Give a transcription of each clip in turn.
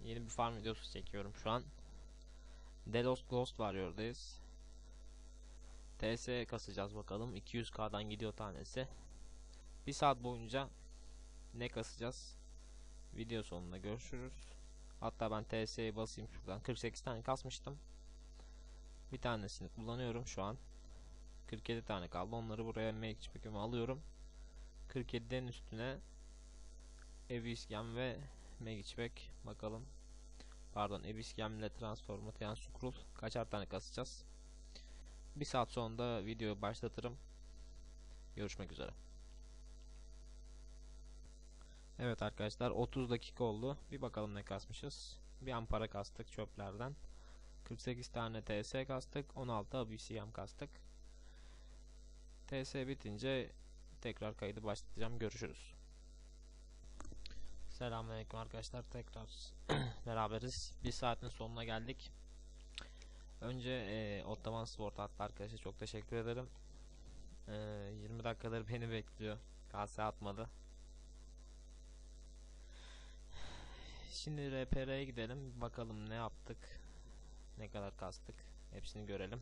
Yeni bir farm videosu çekiyorum şu an. Delos Ghost Warrior'dayız. TS kasacağız bakalım. 200k'dan gidiyor tanesi. Bir saat boyunca ne kasacağız? Video sonunda görüşürüz. Hatta ben TS'ye basayım şuradan. 48 tane kasmıştım. Bir tanesini kullanıyorum şu an. 47 tane kaldı. Onları buraya make alıyorum. 47'den üstüne Eviscam ve Magic bakalım. Pardon, Eviscam ile Transformation Scroll kaçar tane kasacağız. Bir saat sonra videoyu başlatırım. Görüşmek üzere. Evet arkadaşlar, 30 dakika oldu. Bir bakalım ne kasmışız. Bir ampara kastık çöplerden. 48 tane TS kastık. 16 Abyssinium kastık. TS bitince tekrar kaydı başlatacağım. Görüşürüz. Selamünaleyküm arkadaşlar, tekrar beraberiz. Bir saatin sonuna geldik. Önce Ottoman Sport attı arkadaşlar, çok teşekkür ederim. 20 dakikadır beni bekliyor. KS atmadı. Şimdi RPR'ye gidelim. Bakalım ne yaptık. Ne kadar kastık. Hepsini görelim.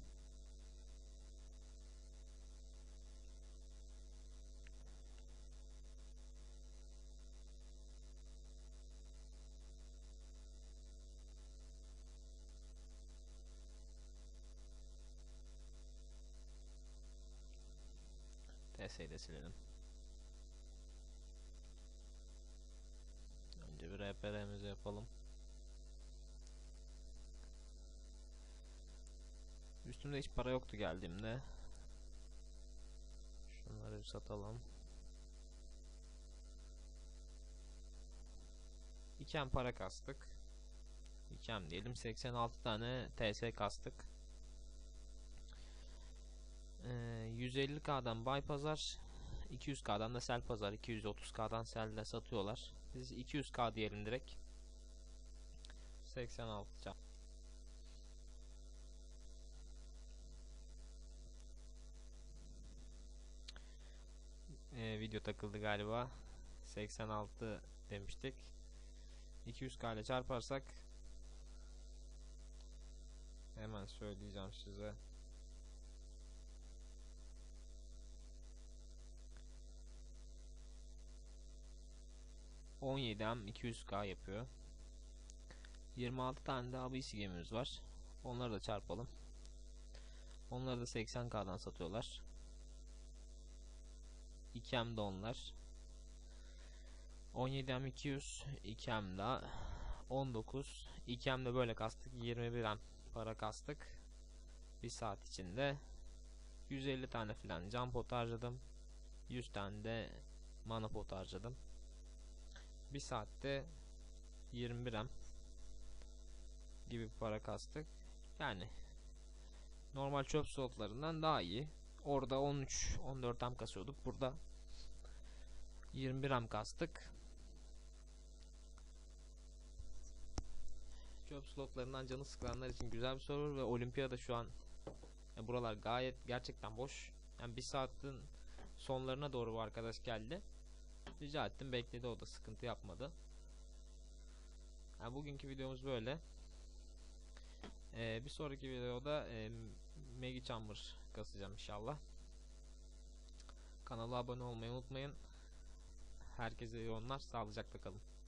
TS'yi de silelim. Önce bir RPR'mizi yapalım. Üstümde hiç para yoktu geldiğimde. Şunları bir satalım. 2M para kastık. 2M diyelim, 86 tane TS kastık. 150k'dan buy pazar, 200k'dan da sell pazar. 230k'dan sell'de satıyorlar. Biz 200k diyelim direkt. 86 can. Video takıldı galiba. 86 demiştik. 200k ile çarparsak hemen söyleyeceğim size. ...17M 200k yapıyor. 26 tane de abisi gemimiz var. Onları da çarpalım. Onları da 80k'dan satıyorlar. 2M de onlar. 17M 200, 2M da 19. 2M de böyle kastık. 21M para kastık. Bir saat içinde 150 tane filan can pot harcadım. 100 tane de mana pot harcadım. Bir saatte 21M gibi para kastık. Yani normal çöp slotlarından daha iyi. Orada 13-14M kasıyorduk. Burada 21M kastık. Çöp slotlarından canı sıkılanlar için güzel bir soru ve olimpiyada şu an buralar gayet gerçekten boş. Yani bir saatin sonlarına doğru bu arkadaş geldi. Rica ettim, bekledi, o da sıkıntı yapmadı. Yani bugünkü videomuz böyle. Bir sonraki videoda Megi Chamber kasacağım inşallah. Kanala abone olmayı unutmayın. Herkese iyi oyunlar, sağlıcakla kalın.